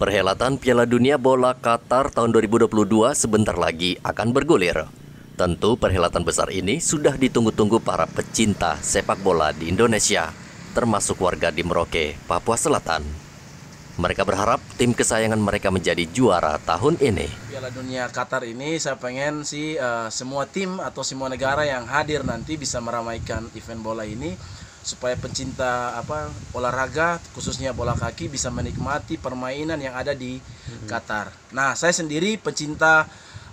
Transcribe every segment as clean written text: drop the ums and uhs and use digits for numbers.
Perhelatan Piala Dunia Bola Qatar tahun 2022 sebentar lagi akan bergulir. Tentu perhelatan besar ini sudah ditunggu-tunggu para pecinta sepak bola di Indonesia, termasuk warga di Merauke, Papua Selatan. Mereka berharap tim kesayangan mereka menjadi juara tahun ini. Piala Dunia Qatar ini saya pengen sih semua tim atau semua negara yang hadir nanti bisa meramaikan event bola ini, supaya pencinta olahraga khususnya bola kaki bisa menikmati permainan yang ada di Qatar. Nah, saya sendiri pecinta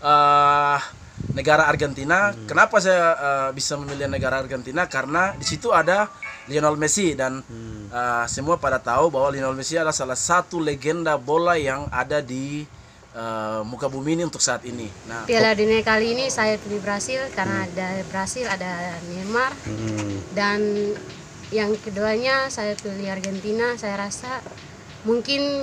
negara Argentina. Kenapa saya bisa memilih negara Argentina? Karena di situ ada Lionel Messi dan semua pada tahu bahwa Lionel Messi adalah salah satu legenda bola yang ada di muka bumi ini untuk saat ini. Nah, Piala Dunia kali ini saya pilih Brasil karena ada Brasil, ada Neymar, dan yang keduanya saya pilih Argentina. Saya rasa mungkin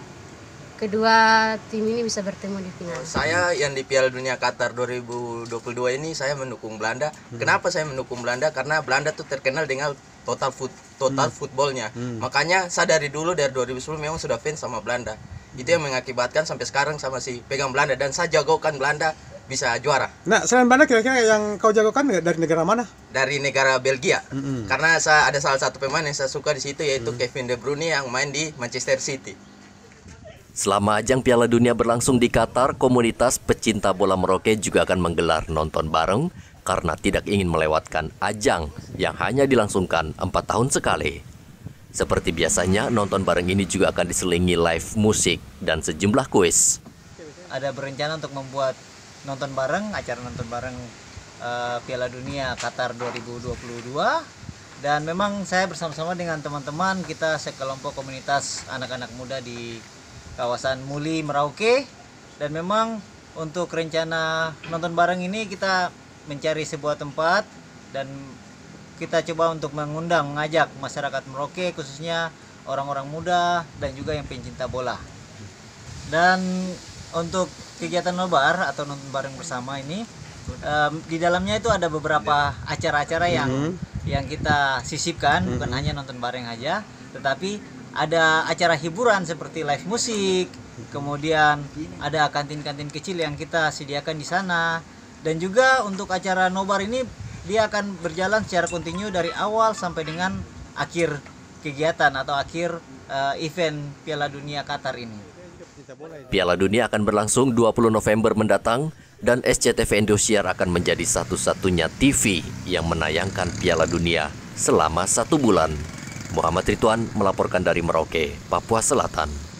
kedua tim ini bisa bertemu di final. Saya yang di Piala Dunia Qatar 2022 ini saya mendukung Belanda. Kenapa saya mendukung Belanda? Karena Belanda tuh terkenal dengan total footballnya. Makanya saya dari dulu, dari 2010 memang sudah fans sama Belanda. Itu yang mengakibatkan sampai sekarang sama si pegang Belanda, dan saya jagokan Belanda bisa juara. Nah, selain Belanda kira-kira yang kau jagokan dari negara mana? Dari negara Belgia. Karena saya ada salah satu pemain yang saya suka di situ, yaitu Kevin De Bruyne yang main di Manchester City. Selama ajang Piala Dunia berlangsung di Qatar, komunitas pecinta bola Merauke juga akan menggelar nonton bareng karena tidak ingin melewatkan ajang yang hanya dilangsungkan 4 tahun sekali. Seperti biasanya, nonton bareng ini juga akan diselingi live musik dan sejumlah kuis. Ada berencana untuk membuat nonton bareng, acara nonton bareng Piala Dunia Qatar 2022. Dan memang saya bersama-sama dengan teman-teman kita sekelompok komunitas anak-anak muda di kawasan Muli, Merauke. Dan memang untuk rencana nonton bareng ini kita mencari sebuah tempat dan kita coba untuk mengajak masyarakat Merauke, khususnya orang-orang muda dan juga yang pencinta bola. Dan untuk kegiatan nobar atau nonton bareng bersama ini, di dalamnya itu ada beberapa acara-acara yang kita sisipkan, bukan hanya nonton bareng aja, tetapi ada acara hiburan seperti live musik, kemudian ada kantin-kantin kecil yang kita sediakan di sana. Dan juga untuk acara nobar ini dia akan berjalan secara kontinu dari awal sampai dengan akhir kegiatan atau akhir event Piala Dunia Qatar ini. Piala Dunia akan berlangsung 20 November mendatang dan SCTV Indosiar akan menjadi satu-satunya TV yang menayangkan Piala Dunia selama 1 bulan. Muhammad Ridwan melaporkan dari Merauke, Papua Selatan.